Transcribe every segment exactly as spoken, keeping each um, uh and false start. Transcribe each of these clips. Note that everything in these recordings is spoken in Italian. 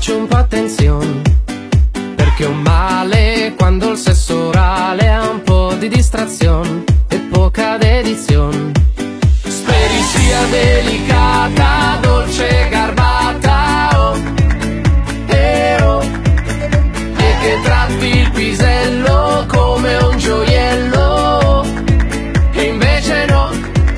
facci un po' attenzione, perché è un male quando il sesso orale ha un po' di distrazione e poca dedizione. Speri sia delicata, dolce, garbata, oh, eh, oh, e che tratti il pisello come un gioiello, e invece no.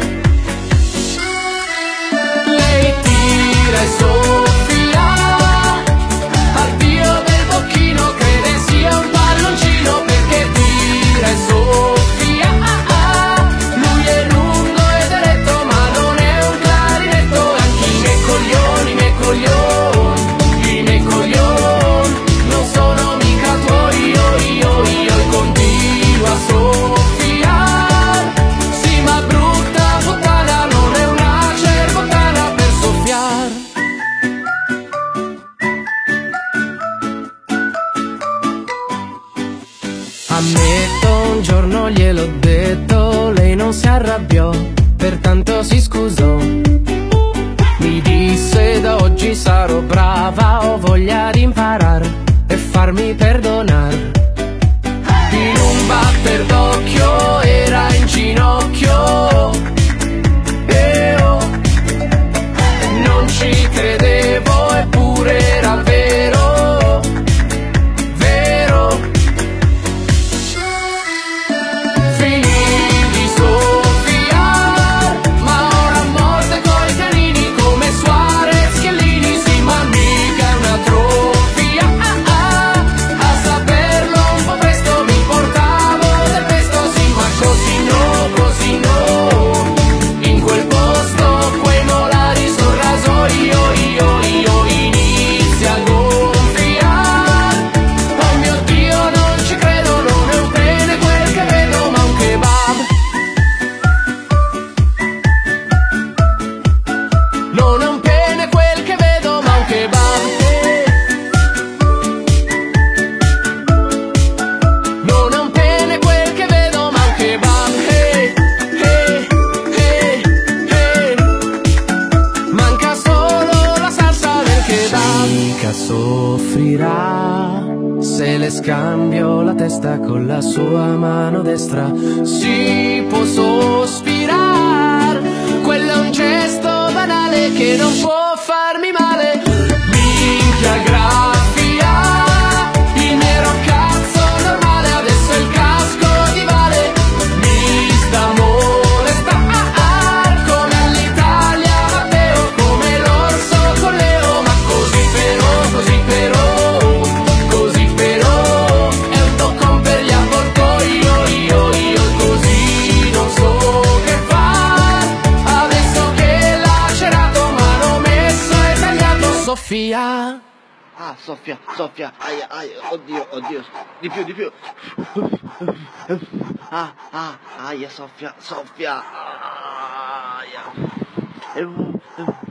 Lei tira e soffia al dio del bocchino, crede sia un palloncino perché tira e soffia. Ah, ah. Lui è lungo ed eretto ma non è un clarinetto, e anche i miei coglioni, i miei coglioni, i miei coglioni non sono mica tuoi, io, io, io, e continua a soffiare. Sì, ma brutta puttana, non è una cerbottana per soffiare. Ammetto, un giorno gliel'ho detto, lei non si arrabbiò, pertanto si scusò. Mi disse da oggi sarò brava, ho voglia di imparare e farmi perdonare. In un batter d'occhio era in ginocchio, e oh, non ci credevo eppure era vero, vero. Finì di soffiar, ma ora a morte coi canini come Suarez Chiellini. Sì, ma mica è una trofia, ah, ah, a saperlo un po' presto mi portavo del pesto. Sì, ma così no, così no, in quel posto quei molari sul rasoio, io, io inizia a gonfiar. Oh mio Dio, non ci credo, non è un pene quel che vedo ma un kebab. Non è un pene quel che vedo ma un kebab. Non è un pene quel che vedo ma un kebab. Hey, hey, hey, hey. Manca solo la salsa del kebab. Mica soffrirà se le scambio la testa con la sua mano destra. Si può sospirare, quello è un gesto banale che non può farmi male. Minchia graffia, il nero cazzo normale, adesso il casco ti vale. Mi sta molestare come all'Italia Matteo, come l'orso con Leo. Ma così però, così però, così però è un toccon per gli avvoltoi, io, io, io, così non so che far. Adesso che l'ha cerato mano messo e tagliato Sofia. Ah, soffia, soffia, aia, aia, oddio, oddio, di più, di più. Ah, ah, aia, soffia, soffia, aia.